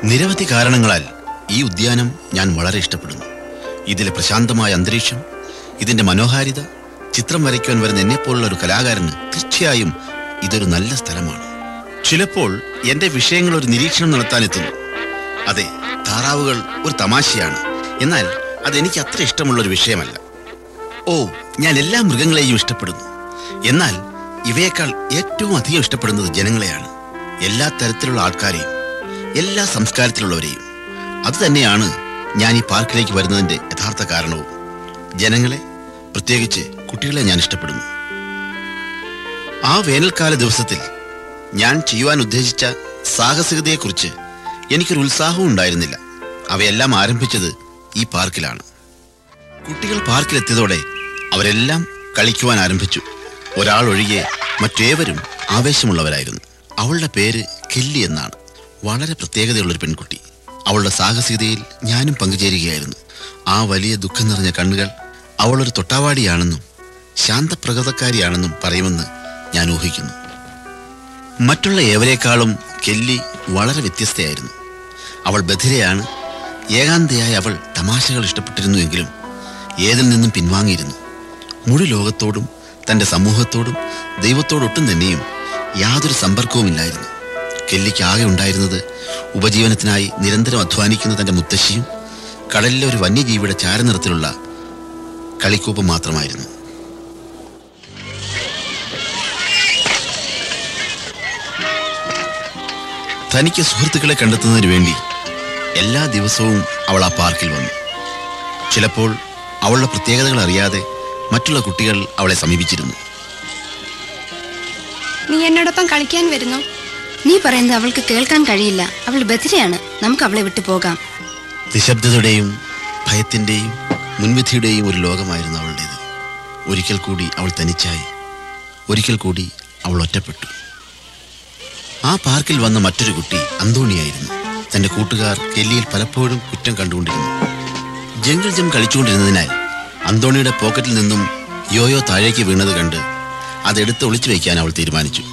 നിരവധി കാരണങ്ങളാൽ ഈ ഉദ്യാനം ഞാൻ വളരെ ഇഷ്ടപ്പെടുന്നു. ഇതിലെ പ്രശാന്തമായ അന്തരീക്ഷം, ഇതിന്റെ മനോഹാരിത, ചിത്രം വരയ്ക്കുവാൻ വരുന്ന എന്നെപ്പോലുള്ള ഒരു കലാകാരന് തീർച്ചയായും ഇതൊരു നല്ല സ്ഥലമാണ്. ചിലപ്പോൾ എന്റെ വിഷയങ്ങൾ ഒരു നിരീക്ഷണം നടത്താനെത്തുന്നു. അതെ, താറാവുകൾ ഒരു തമാശയാണ്, എന്നാൽ അതെനിക്ക് അത്ര ഇഷ്ടമുള്ളൊരു വിഷയമല്ല. ഞാൻ എല്ലാ മൃഗങ്ങളെയും ഇഷ്ടപ്പെടുന്നു, എന്നാൽ ഇവയേക്കാൾ ഏറ്റവും അധികം ഇഷ്ടപ്പെടുന്നത് ജനങ്ങളെയാണ്. എല്ലാ തരത്തിലുള്ള ആൾക്കാരെയും, എല്ലാ സംസ്കാരത്തിലുള്ളവരെയും. അതുതന്നെയാണ് ഞാൻ ഈ പാർക്കിലേക്ക് വരുന്നതിന്റെ യഥാർത്ഥ കാരണവും. ജനങ്ങളെ, പ്രത്യേകിച്ച് കുട്ടികളെ ഞാൻ ഇഷ്ടപ്പെടുന്നു. ആ വേനൽക്കാല ദിവസത്തിൽ ഞാൻ ചെയ്യുവാൻ ഉദ്ദേശിച്ച സാഹസികതയെക്കുറിച്ച് എനിക്കൊരു ഉത്സാഹവും ഉണ്ടായിരുന്നില്ല. അവയെല്ലാം ആരംഭിച്ചത് ഈ പാർക്കിലാണ്. കുട്ടികൾ പാർക്കിലെത്തിയതോടെ അവരെല്ലാം കളിക്കുവാൻ ആരംഭിച്ചു. ഒരാൾ ഒഴികെ മറ്റേവരും ആവേശമുള്ളവരായിരുന്നു. അവളുടെ പേര് കെല്ലി എന്നാണ്. വളരെ പ്രത്യേകതയുള്ളൊരു പെൺകുട്ടി. അവളുടെ സാഹസികതയിൽ ഞാനും പങ്കുചേരുകയായിരുന്നു. ആ വലിയ ദുഃഖം നിറഞ്ഞ കണ്ണുകൾ അവളൊരു തൊട്ടാവാടിയാണെന്നും ശാന്തപ്രകൃതക്കാരിയാണെന്നും പറയുമെന്ന് ഞാൻ ഊഹിക്കുന്നു. മറ്റുള്ള ഏവരേക്കാളും കെല്ലി വളരെ വ്യത്യസ്തയായിരുന്നു. അവൾ ബധിരയാണ്. ഏകാന്തയായി അവൾ തമാശകൾ ഇഷ്ടപ്പെട്ടിരുന്നുവെങ്കിലും ഏതിൽ നിന്നും പിൻവാങ്ങിയിരുന്നു. മുഴു ലോകത്തോടും തൻ്റെ സമൂഹത്തോടും ദൈവത്തോടൊട്ടും തന്നെയും യാതൊരു സമ്പർക്കവുമില്ലായിരുന്നു. കെല്ലിക്ക് ആകെ ഉണ്ടായിരുന്നത് ഉപജീവനത്തിനായി നിരന്തരം അധ്വാനിക്കുന്ന തൻ്റെ മുത്തശ്ശിയും കടലിലെ ഒരു വന്യജീവിയുടെ ചാരനിറത്തിലുള്ള കളിക്കൂപ്പും മാത്രമായിരുന്നു. തനിക്ക് സുഹൃത്തുക്കളെ കണ്ടെത്തുന്നതിന് വേണ്ടി എല്ലാ ദിവസവും അവൾ ആ പാർക്കിൽ വന്നു. ചിലപ്പോൾ അവളുടെ പ്രത്യേകതകൾ അറിയാതെ മറ്റുള്ള കുട്ടികൾ അവളെ സമീപിച്ചിരുന്നു. നീ എന്നോടൊപ്പം കളിക്കാൻ വരുന്നു? നീ പറയുന്നത് അവൾക്ക് കേൾക്കാൻ കഴിയില്ല. അവൾ ബധിരയാണ്. നമുക്ക് അവളെ വിട്ടു പോകാം. നിശബ്ദതയുടെയും ഭയത്തിന്റെയും മുൻവിധിയുടെയും ഒരു ലോകമായിരുന്നു അവളുടേത്. ഒരിക്കൽ കൂടി അവൾ തനിച്ചായി. ഒരിക്കൽ കൂടി അവൾ ഒറ്റപ്പെട്ടു. ആ പാർക്കിൽ വന്ന മറ്റൊരു കുട്ടി അന്തോണിയായിരുന്നു. തന്റെ കൂട്ടുകാർ കെല്ലിയിൽ പലപ്പോഴും കുറ്റം കണ്ടുകൊണ്ടിരുന്നു. ജംഗിൾ ജം കളിച്ചുകൊണ്ടിരുന്നതിനാൽ അന്തോണിയുടെ പോക്കറ്റിൽ നിന്നും യോയോ താഴേക്ക് വീണത് കണ്ട് അതെടുത്ത് ഒളിച്ചു വയ്ക്കാൻ അവൾ തീരുമാനിച്ചു.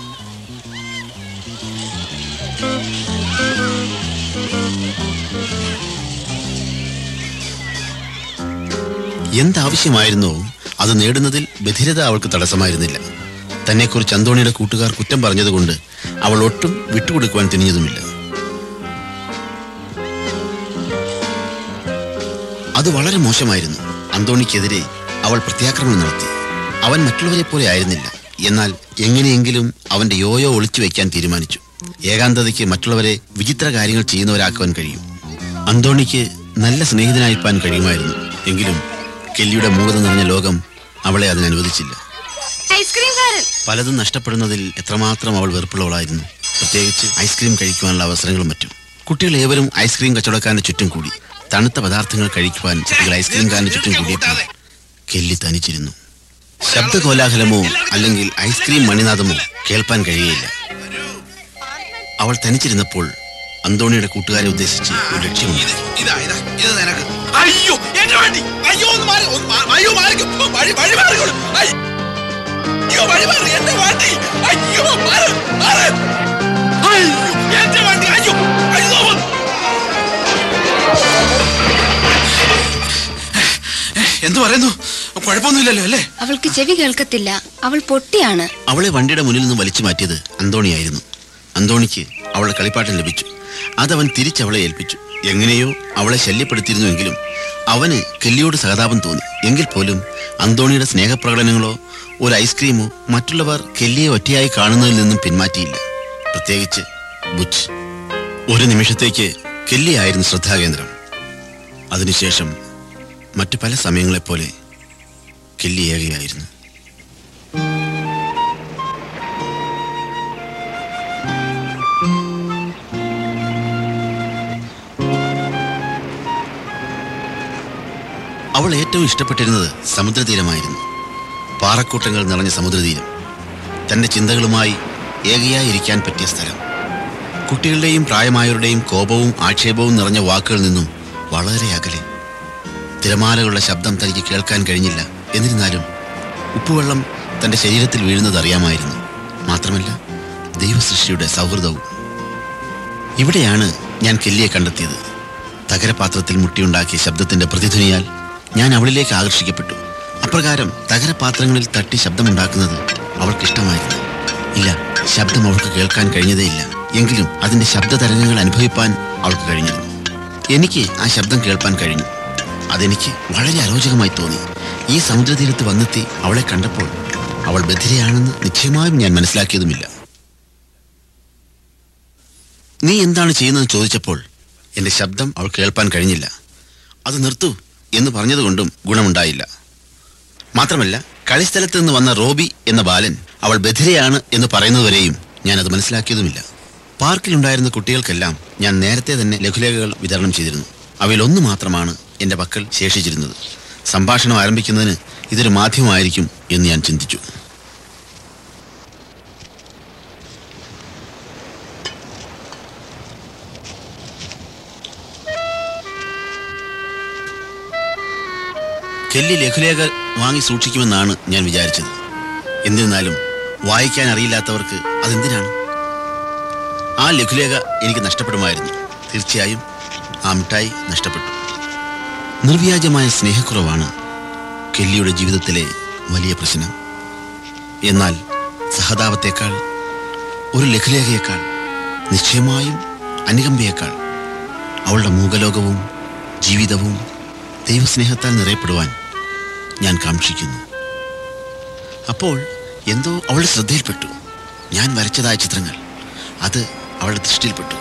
എന്താവശ്യമായിരുന്നോ അത് നേടുന്നതിൽ ബധിരത അവൾക്ക് തടസ്സമായിരുന്നില്ല. തന്നെക്കുറിച്ച് അന്തോണിയുടെ കൂട്ടുകാർ കുറ്റം പറഞ്ഞതുകൊണ്ട് അവൾ ഒട്ടും വിട്ടുകൊടുക്കുവാൻ തിരിഞ്ഞതുമില്ല. അത് വളരെ മോശമായിരുന്നു. അന്തോണിക്കെതിരെ അവൾ പ്രത്യാക്രമണം നടത്തി. അവൻ മറ്റുള്ളവരെ പോലെ ആയിരുന്നില്ല. എന്നാൽ എങ്ങനെയെങ്കിലും അവന്റെ യോയോ ഒളിച്ചു വയ്ക്കാൻ തീരുമാനിച്ചു. ഏകാന്തതയ്ക്ക് മറ്റുള്ളവരെ വിചിത്ര കാര്യങ്ങൾ ചെയ്യുന്നവരാക്കുവാൻ കഴിയും. അന്തോണിക്ക് നല്ല സ്നേഹിതനായിപ്പാൻ കഴിയുമായിരുന്നു. എങ്കിലും കെല്ലിയുടെ മൂകത നിറഞ്ഞ ലോകം അവളെ അതിനനുവദിച്ചില്ല. പലതും നഷ്ടപ്പെടുന്നതിൽ എത്രമാത്രം അവൾ വെറുപ്പുള്ളവളായിരുന്നു. പ്രത്യേകിച്ച് ഐസ്ക്രീം കഴിക്കുവാനുള്ള അവസരങ്ങളും മറ്റും. കുട്ടികൾ ഏവരും ഐസ്ക്രീം കച്ചവടക്കാരന്റെ ചുറ്റും കൂടി. തണുത്ത പദാർത്ഥങ്ങൾ കഴിക്കുവാൻ കുട്ടികൾ ഐസ്ക്രീംകാരന്റെ ചുറ്റും കൂടിയപ്പോൾ കെല്ലി തനിച്ചിരുന്നു. ശബ്ദകോലാഹലമോ അല്ലെങ്കിൽ ഐസ്ക്രീം മണിനാദമോ കേൾപ്പാൻ കഴിയുകയില്ല. അവൾ തനിച്ചിരുന്നപ്പോൾ അന്തോണിയുടെ കൂട്ടുകാരെ ഉദ്ദേശിച്ച് ഒരു ലക്ഷ്യമുണ്ട്. എന്തു പറയുന്നു? കുഴപ്പമൊന്നുമില്ലല്ലോ അല്ലേ? അവൾക്ക് ചെവി കേൾക്കത്തില്ല. അവൾ പൊട്ടിയാണ്. അവളെ വണ്ടിയുടെ മുന്നിൽ നിന്ന് വലിച്ചു മാറ്റിയത് അന്തോണിയായിരുന്നു. അന്തോണിക്ക് അവളുടെ കളിപ്പാട്ടം ലഭിച്ചു. അതവൻ തിരിച്ചവളെ ഏൽപ്പിച്ചു. എങ്ങനെയോ അവളെ ശല്യപ്പെടുത്തിയിരുന്നുവെങ്കിലും അവന് കെല്ലിയോട് സഹതാപം തോന്നി. എങ്കിൽ പോലും അന്തോണിയുടെ സ്നേഹപ്രകടനങ്ങളോ ഒരു ഐസ്ക്രീമോ മറ്റുള്ളവർ കെല്ലിയെ ഒറ്റയായി കാണുന്നതിൽ നിന്നും പിന്മാറ്റിയില്ല. പ്രത്യേകിച്ച് ബുച്ച്. ഒരു നിമിഷത്തേക്ക് കെല്ലിയായിരുന്നു ശ്രദ്ധാകേന്ദ്രം. അതിനുശേഷം മറ്റു പല സമയങ്ങളെപ്പോലെ കെല്ലി ഏകയായിരുന്നു. അവൾ ഏറ്റവും ഇഷ്ടപ്പെട്ടിരുന്നത് സമുദ്രതീരമായിരുന്നു. പാറക്കൂട്ടങ്ങൾ നിറഞ്ഞ സമുദ്രതീരം. തന്റെ ചിന്തകളുമായി ഏകയായിരിക്കാൻ പറ്റിയ സ്ഥലം. കുട്ടികളുടെയും പ്രായമായവരുടെയും കോപവും ആക്ഷേപവും നിറഞ്ഞ വാക്കുകളിൽ നിന്നും വളരെ അകലെ. തിരമാലകളുടെ ശബ്ദം തനിക്ക് കേൾക്കാൻ കഴിഞ്ഞില്ല. എന്നിരുന്നാലും ഉപ്പുവെള്ളം തന്റെ ശരീരത്തിൽ വീഴുന്നത് അറിയാമായിരുന്നു. മാത്രമല്ല ദൈവസൃഷ്ടിയുടെ സൗഹൃദവും. ഇവിടെയാണ് ഞാൻ കെല്ലിയെ കണ്ടെത്തിയത്. തകരപാത്രത്തിൽ മുട്ടിയുണ്ടാക്കിയ ശബ്ദത്തിന്റെ പ്രതിധ്വനിയാൽ ഞാൻ അവളിലേക്ക് ആകർഷിക്കപ്പെട്ടു. അപ്രകാരം തകരപാത്രങ്ങളിൽ തട്ടി ശബ്ദമുണ്ടാക്കുന്നത് അവൾക്കിഷ്ടമായിരുന്നു. ഇല്ല, ശബ്ദം അവൾക്ക് കേൾക്കാൻ കഴിഞ്ഞതേയില്ല. എങ്കിലും അതിന്റെ ശബ്ദ തരംഗങ്ങൾ അനുഭവിപ്പാൻ അവൾക്ക് കഴിഞ്ഞിരുന്നു. എനിക്ക് ആ ശബ്ദം കേൾപ്പാൻ കഴിഞ്ഞു. അതെനിക്ക് വളരെ അരോചകമായി തോന്നി. ഈ സമുദ്രതീരത്ത് വന്നെത്തി അവളെ കണ്ടപ്പോൾ അവൾ ബധിരയാണെന്ന് നിശ്ചയമായും ഞാൻ മനസ്സിലാക്കിയതുമില്ല. നീ എന്താണ് ചെയ്യുന്നതെന്ന് ചോദിച്ചപ്പോൾ എന്റെ ശബ്ദം അവൾ കേൾപ്പാൻ കഴിഞ്ഞില്ല. അത് നിർത്തൂ എന്ന് പറഞ്ഞതുകൊണ്ടും ഗുണമുണ്ടായില്ല. മാത്രമല്ല, കളിസ്ഥലത്ത് നിന്ന് വന്ന റോബി എന്ന ബാലൻ അവൾ ബധിരയാണ് എന്ന് പറയുന്നതുവരെയും ഞാനത് മനസ്സിലാക്കിയതുമില്ല. പാർക്കിലുണ്ടായിരുന്ന കുട്ടികൾക്കെല്ലാം ഞാൻ നേരത്തെ തന്നെ ലഘുലേഖകൾ വിതരണം ചെയ്തിരുന്നു. അവയിൽ ഒന്ന് മാത്രമാണ് എൻ്റെ പക്കൽ ശേഷിച്ചിരുന്നത്. സംഭാഷണം ആരംഭിക്കുന്നതിന് ഇതൊരു മാധ്യമമായിരിക്കും എന്ന് ഞാൻ ചിന്തിച്ചു. കെല്ലി ലഘുലേഖ വാങ്ങി സൂക്ഷിക്കുമെന്നാണ് ഞാൻ വിചാരിച്ചത്. എന്നിരുന്നാലും വായിക്കാൻ അറിയില്ലാത്തവർക്ക് അതെന്തിനാണ്? ആ ലഘുലേഖ എനിക്ക് നഷ്ടപ്പെടുമായിരുന്നു. തീർച്ചയായും ആ മിഠായി നഷ്ടപ്പെട്ടു. നിർവ്യാജമായ സ്നേഹക്കുറവാണ് കെല്ലിയുടെ ജീവിതത്തിലെ വലിയ പ്രശ്നം. എന്നാൽ സഹതാപത്തേക്കാൾ, ഒരു ലഘുലേഖയേക്കാൾ, നിശ്ചയമായും അനുകമ്പയേക്കാൾ അവളുടെ മൂകലോകവും ജീവിതവും ദൈവസ്നേഹത്താൽ നിറയപ്പെടുവാൻ ഞാൻ കാക്ഷിക്കുന്നു. അപ്പോൾ എന്തോ അവളുടെ ശ്രദ്ധയിൽപ്പെട്ടു. ഞാൻ വരച്ചതായ ചിത്രങ്ങൾ, അത് അവളുടെ ദൃഷ്ടിയിൽപ്പെട്ടു.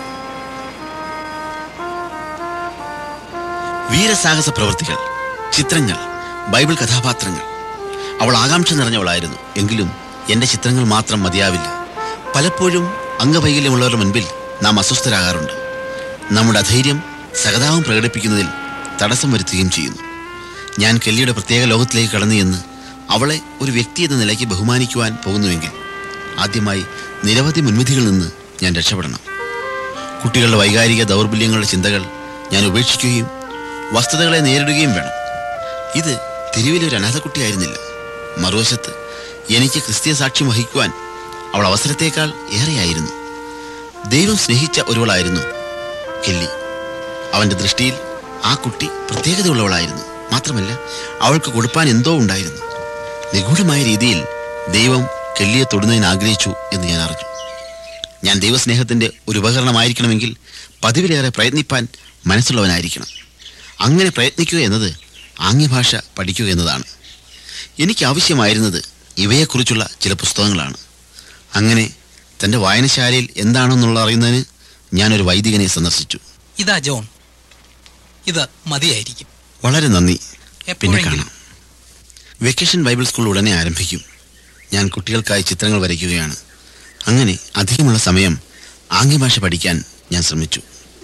വീരസാഹസ പ്രവൃത്തികൾ, ചിത്രങ്ങൾ, ബൈബിൾ കഥാപാത്രങ്ങൾ. അവൾ ആകാംക്ഷ നിറഞ്ഞവളായിരുന്നു. എങ്കിലും എൻ്റെ ചിത്രങ്ങൾ മാത്രം മതിയാവില്ല. പലപ്പോഴും അംഗവൈകല്യമുള്ളവരുടെ മുൻപിൽ നാം അസ്വസ്ഥരാകാറുണ്ട്. നമ്മുടെ അധൈര്യം സഹതാപം പ്രകടിപ്പിക്കുന്നതിൽ തടസ്സം വരുത്തുകയും ചെയ്യുന്നു. ഞാൻ കെല്ലിയുടെ പ്രത്യേക ലോകത്തിലേക്ക് കടന്നു എന്ന് അവളെ ഒരു വ്യക്തി എന്ന നിലയ്ക്ക് ബഹുമാനിക്കുവാൻ പോകുന്നുവെങ്കിൽ ആദ്യമായി നിരവധി മുൻവിധികളിൽ നിന്ന് ഞാൻ രക്ഷപ്പെടണം. കുട്ടികളുടെ വൈകാരിക ദൗർബല്യങ്ങളുടെ ചിന്തകൾ ഞാൻ ഉപേക്ഷിക്കുകയും വസ്തുതകളെ നേരിടുകയും വേണം. ഇത് തെരുവിലൊരു അനാഥക്കുട്ടിയായിരുന്നില്ല. മറുവശത്ത് എനിക്ക് ക്രിസ്തീയ സാക്ഷ്യം വഹിക്കുവാൻ അവൾ അവസരത്തേക്കാൾ ഏറെയായിരുന്നു. ദൈവം സ്നേഹിച്ച ഒരുവളായിരുന്നു കെല്ലി. അവൻ്റെ ദൃഷ്ടിയിൽ ആ കുട്ടി പ്രത്യേകതയുള്ളവളായിരുന്നു. മാത്രമല്ല, അവൾക്ക് കൊടുപ്പാൻ എന്തോ ഉണ്ടായിരുന്നു. നിഗൂഢമായ രീതിയിൽ ദൈവം കെല്ലിയെ തൊടുന്നതിന് ആഗ്രഹിച്ചു എന്ന് ഞാൻ അറിഞ്ഞു. ഞാൻ ദൈവസ്നേഹത്തിൻ്റെ ഒരു ഉപകരണമായിരിക്കണമെങ്കിൽ പതിവിലേറെ പ്രയത്നിപ്പാൻ മനസ്സുള്ളവനായിരിക്കണം. അങ്ങനെ പ്രയത്നിക്കുക എന്നത് ആംഗ്യഭാഷ പഠിക്കുക എന്നതാണ്. എനിക്ക് ആവശ്യമായിരുന്നത് ഇവയെക്കുറിച്ചുള്ള ചില പുസ്തകങ്ങളാണ്. അങ്ങനെ തൻ്റെ വായനശാലയിൽ എന്താണെന്നുള്ള അറിയുന്നതിന് ഞാനൊരു വൈദികനെ സന്ദർശിച്ചു. ഇതാ ജോൺ, ഇത് മതിയായിരിക്കും. വളരെ നന്ദി. പിന്നെ കാണാം. വെക്കേഷൻ ബൈബിൾ സ്കൂൾ ഉടനെ ആരംഭിക്കും. ഞാൻ കുട്ടികൾക്കായി ചിത്രങ്ങൾ വരയ്ക്കുകയാണ്. അങ്ങനെ അധികമുള്ള സമയം ആംഗ്യഭാഷ പഠിക്കാൻ ഞാൻ ശ്രമിച്ചു.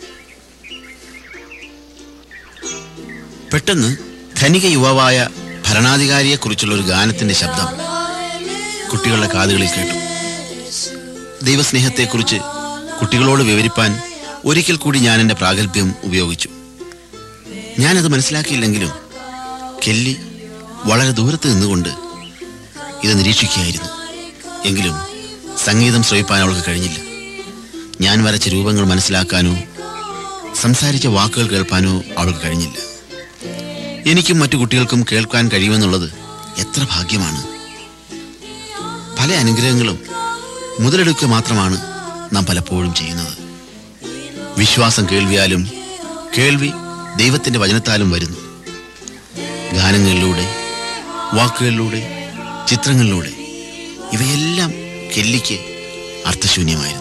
പെട്ടെന്ന് ധനിക യുവാവായ ഭരണാധികാരിയെക്കുറിച്ചുള്ള ഒരു ഗാനത്തിന്റെ ശബ്ദം കുട്ടികളുടെ കാതുകളിൽ കേട്ടു. ദൈവസ്നേഹത്തെക്കുറിച്ച് കുട്ടികളോട് വിവരിപ്പാൻ ഒരിക്കൽ കൂടി ഞാൻ എൻ്റെ പ്രാഗൽഭ്യം ഉപയോഗിച്ചു. ഞാനത് മനസ്സിലാക്കിയില്ലെങ്കിലും കെല്ലി വളരെ ദൂരത്ത് നിന്നുകൊണ്ട് ഇത് നിരീക്ഷിക്കുകയായിരുന്നു. എങ്കിലും സംഗീതം ശ്രവിപ്പാൻ അവൾക്ക് കഴിഞ്ഞില്ല. ഞാൻ വരച്ച രൂപങ്ങൾ മനസ്സിലാക്കാനോ സംസാരിച്ച വാക്കുകൾ കേൾപ്പാനോ അവൾക്ക് കഴിഞ്ഞില്ല. എനിക്കും മറ്റു കുട്ടികൾക്കും കേൾക്കാൻ കഴിയുമെന്നുള്ളത് എത്ര ഭാഗ്യമാണ്. പല അനുഗ്രഹങ്ങളും മുതലെടുക്കുക മാത്രമാണ് നാം പലപ്പോഴും ചെയ്യുന്നത്. വിശ്വാസം കേൾവിയാലും കേൾവി ദൈവത്തിൻ്റെ വചനത്താലും വരുന്നു. ഗാനങ്ങളിലൂടെ, വാക്കുകളിലൂടെ, ചിത്രങ്ങളിലൂടെ ഇവയെല്ലാം കെല്ലിക്ക് അർത്ഥശൂന്യമായിരുന്നു.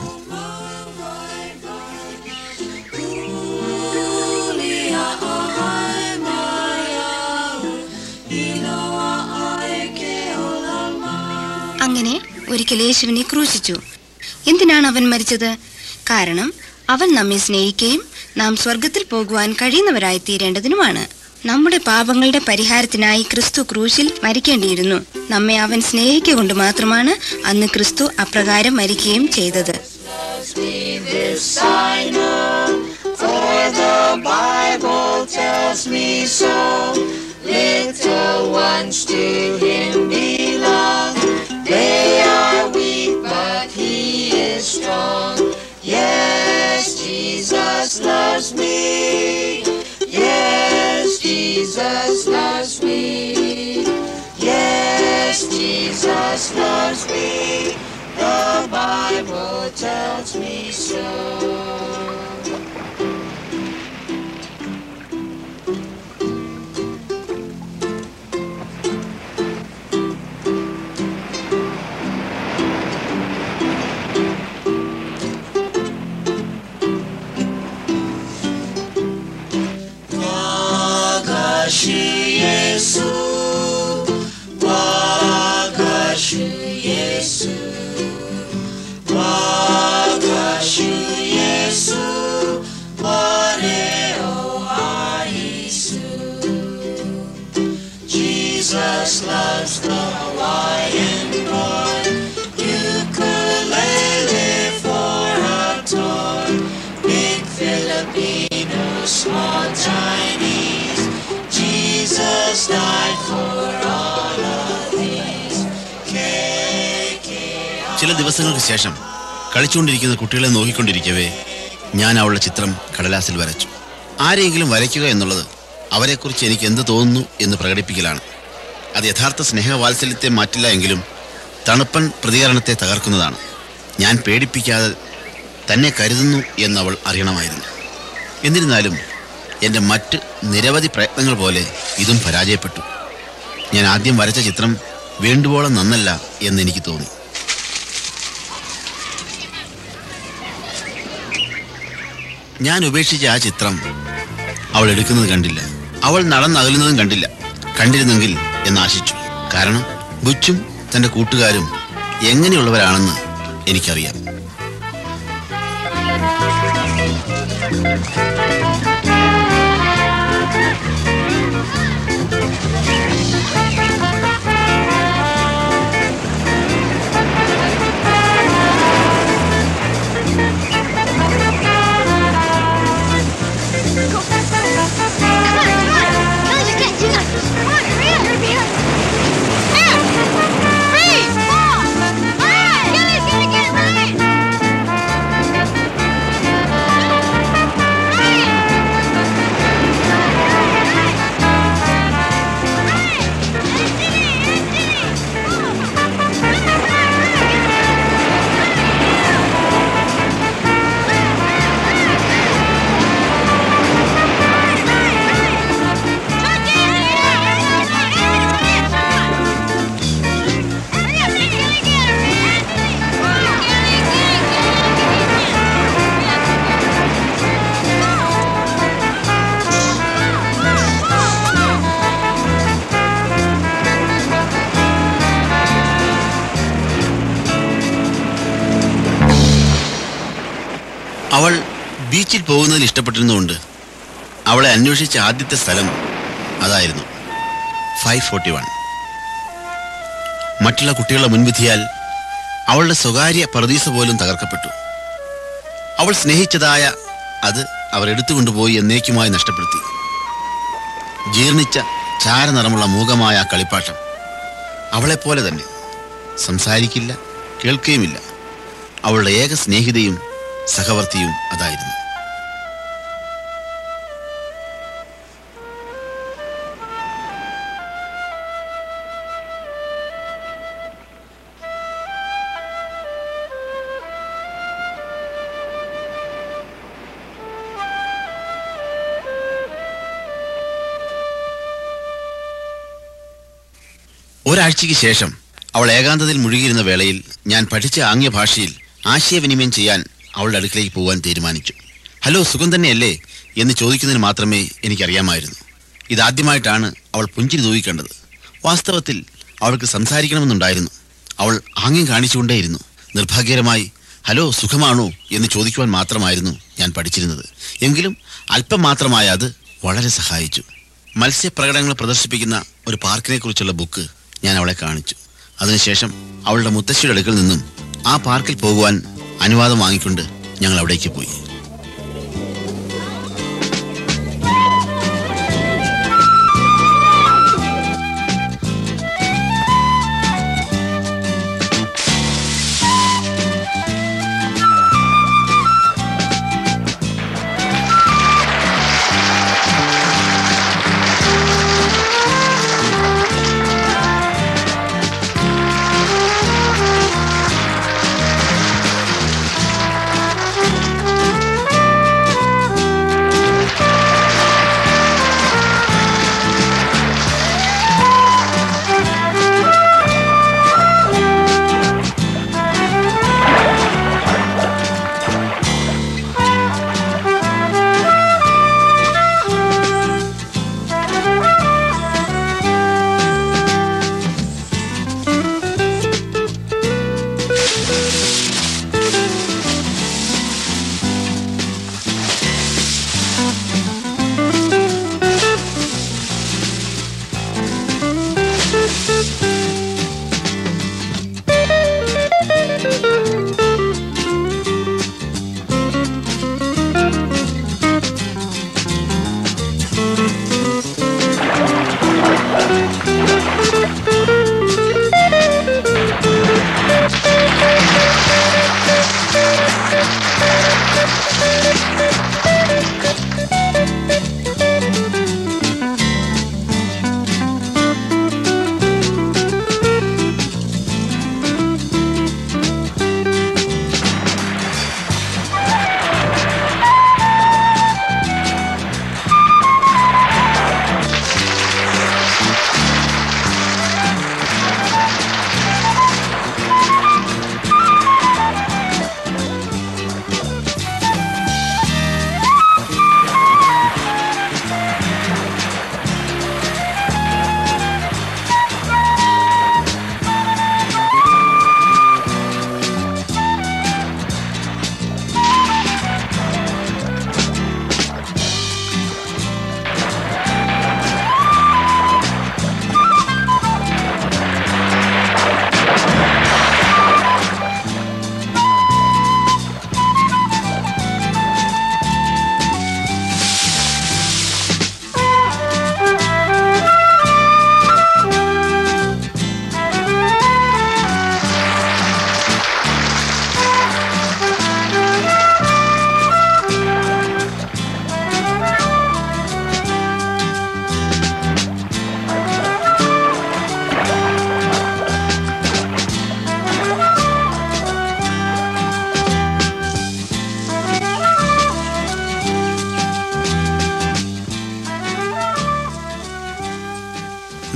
അങ്ങനെ ഒരിക്കൽ യേശുവിനെ ക്രൂശിച്ചു. എന്തിനാണ് അവൻ മരിച്ചത്? കാരണം അവൻ നമ്മെ സ്നേഹിക്കുകയും നാം സ്വർഗത്തിൽ പോകുവാൻ കഴിയുന്നവരായി തീരേണ്ടതിനുമാണ്. നമ്മുടെ പാപങ്ങളുടെ പരിഹാരത്തിനായി ക്രിസ്തു ക്രൂശിൽ മരിക്കേണ്ടിയിരുന്നു. നമ്മെ അവൻ സ്നേഹിക്കൊണ്ട് മാത്രമാണ് അന്ന് ക്രിസ്തു അപ്രകാരം മരിക്കുകയും ചെയ്തത്. They are weak, but he is strong. Yes, Jesus. loves me, the Bible tells me so. Wagashu Yesu, Wagashu Yesu, Wagashu Yesu, Wareo Aisu. Jesus loves the Hawaiian boy, ukulele for a toy, big Filipino, small Chinese. Jesus died for all of these. ചില ദിവസങ്ങൾക്ക് ശേഷം കളിച്ചുകൊണ്ടിരിക്കുന്ന കുട്ടികളെ നോക്കിക്കൊണ്ടിരിക്കവേ ഞാൻ അവളുടെ ചിത്രം കടലാസിൽ വരച്ചു. ആരെയെങ്കിലും വരയ്ക്കുക എന്നുള്ളത് അവരെക്കുറിച്ച് എനിക്ക് എന്ത് തോന്നുന്നു എന്ന് പ്രകടിപ്പിക്കലാണ്. അത് യഥാർത്ഥ സ്നേഹവാത്സല്യത്തെ മാറ്റില്ല എങ്കിലും തണുപ്പൻ പ്രതികരണത്തെ തകർക്കുന്നതാണ്. ഞാൻ പേടിപ്പിക്കാതെ തന്നെ കരുതുന്നു എന്നവൾ അറിയണമായിരുന്നു. എന്നിരുന്നാലും എൻ്റെ മറ്റ് നിരവധി പ്രയത്നങ്ങൾ പോലെ ഇതും പരാജയപ്പെട്ടു. ഞാൻ ആദ്യം വരച്ച ചിത്രം വേണ്ടുവോളം നന്നല്ല എന്നെനിക്ക് തോന്നി. ഞാൻ ഉപേക്ഷിച്ച ആ ചിത്രം അവൾ എടുക്കുന്നത് കണ്ടില്ല. അവൾ നടന്നകലുന്നതും കണ്ടില്ല. കണ്ടിരുന്നെങ്കിൽ എന്നാശിച്ചു. കാരണം ബുച്ചും തൻ്റെ കൂട്ടുകാരും എങ്ങനെയുള്ളവരാണെന്ന് എനിക്കറിയാം. അവൾ ബീച്ചിൽ പോകുന്നതിൽ ഇഷ്ടപ്പെട്ടിരുന്നുകൊണ്ട് അവളെ അന്വേഷിച്ച ആദ്യത്തെ സ്ഥലം അതായിരുന്നു 541. മറ്റുള്ള കുട്ടികളുടെ മുൻവിധിയാൽ അവളുടെ സ്വകാര്യ പറുദീസ പോലും തകർക്കപ്പെട്ടു. അവൾ സ്നേഹിച്ചതായ അത് അവർ എടുത്തുകൊണ്ടുപോയി എന്നേക്കുമായി നഷ്ടപ്പെടുത്തി. ജീർണിച്ച ചാരനിറമുള്ള മൂകമായ ആ കളിപ്പാട്ടം അവളെപ്പോലെ തന്നെ സംസാരിക്കില്ല, കേൾക്കുകയുമില്ല. അവളുടെ ഏക സ്നേഹിതയും സഹവർത്തിയും അതായിരുന്നു. ഒരാഴ്ചയ്ക്ക് ശേഷം അവൾ ഏകാന്തതയിൽ മുഴുകിയിരുന്ന വേളയിൽ ഞാൻ പഠിച്ച ആംഗ്യ ഭാഷയിൽ ആശയവിനിമയം ചെയ്യാൻ അവളുടെ അടുക്കിലേക്ക് പോകാൻ തീരുമാനിച്ചു. ഹലോ, സുഖം തന്നെയല്ലേ എന്ന് ചോദിക്കുന്നതിന് മാത്രമേ എനിക്കറിയാമായിരുന്നു. ഇതാദ്യമായിട്ടാണ് അവൾ പുഞ്ചിരി തൂകിക്കേണ്ടത്. വാസ്തവത്തിൽ അവൾക്ക് സംസാരിക്കണമെന്നുണ്ടായിരുന്നു. അവൾ ആംഗ്യം കാണിച്ചുകൊണ്ടേയിരുന്നു. നിർഭാഗ്യകരമായി ഹലോ സുഖമാണോ എന്ന് ചോദിക്കുവാൻ മാത്രമായിരുന്നു ഞാൻ പഠിച്ചിരുന്നത്. എങ്കിലും അല്പം മാത്രമായ അത് വളരെ സഹായിച്ചു. മത്സ്യപ്രകടനങ്ങൾ പ്രദർശിപ്പിക്കുന്ന ഒരു പാർക്കിനെ കുറിച്ചുള്ള ബുക്ക് ഞാൻ അവളെ കാണിച്ചു. അതിനുശേഷം അവളുടെ മുത്തശ്ശിയുടെ അടുക്കൽ നിന്നും ആ പാർക്കിൽ പോകുവാൻ അനുവാദം വാങ്ങിക്കൊണ്ട് ഞങ്ങൾ അവിടേക്ക് പോയി.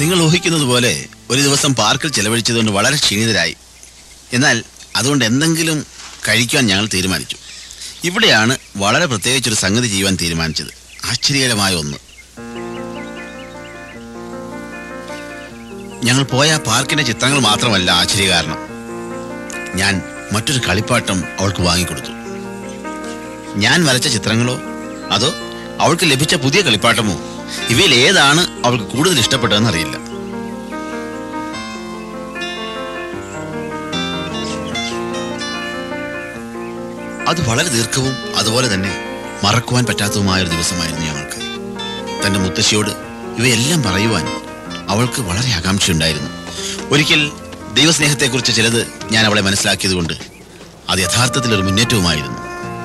നിങ്ങൾ ഊഹിക്കുന്നത് പോലെ ഒരു ദിവസം പാർക്കിൽ ചെലവഴിച്ചതുകൊണ്ട് വളരെ ക്ഷീണിതരായി. എന്നാൽ അതുകൊണ്ട് എന്തെങ്കിലും കഴിക്കാൻ ഞങ്ങൾ തീരുമാനിച്ചു. ഇവിടെയാണ് വളരെ പ്രത്യേകിച്ചൊരു സംഗതി ചെയ്യുവാൻ തീരുമാനിച്ചത്. ആശ്ചര്യകരമായ ഒന്ന്. ഞങ്ങൾ പോയ പാർക്കിന്റെ ചിത്രങ്ങൾ മാത്രമല്ല ആശ്ചര്യകാരണം. ഞാൻ മറ്റൊരു കളിപ്പാട്ടം അവൾക്ക് വാങ്ങിക്കൊടുത്തു. ഞാൻ വരച്ച ചിത്രങ്ങളോ അതോ അവൾക്ക് ലഭിച്ച പുതിയ കളിപ്പാട്ടമോ, ഇവയിൽ ഏതാണ് അവൾക്ക് കൂടുതൽ ഇഷ്ടപ്പെട്ടതെന്ന് അറിയില്ല. അത് വളരെ ദീർഘവും അതുപോലെ തന്നെ മറക്കുവാൻ പറ്റാത്തതുമായ ഒരു ദിവസമായിരുന്നു ഞങ്ങൾക്ക്. തന്റെ മുത്തശ്ശിയോട് ഇവയെല്ലാം പറയുവാൻ അവൾക്ക് വളരെ ആകാംക്ഷയുണ്ടായിരുന്നു. ഒരിക്കൽ ദൈവസ്നേഹത്തെക്കുറിച്ച് ചിലത് ഞാൻ അവളെ മനസ്സിലാക്കിയത് കൊണ്ട് അത് യഥാർത്ഥത്തിൽ ഒരു മുന്നേറ്റവുമായിരുന്നു.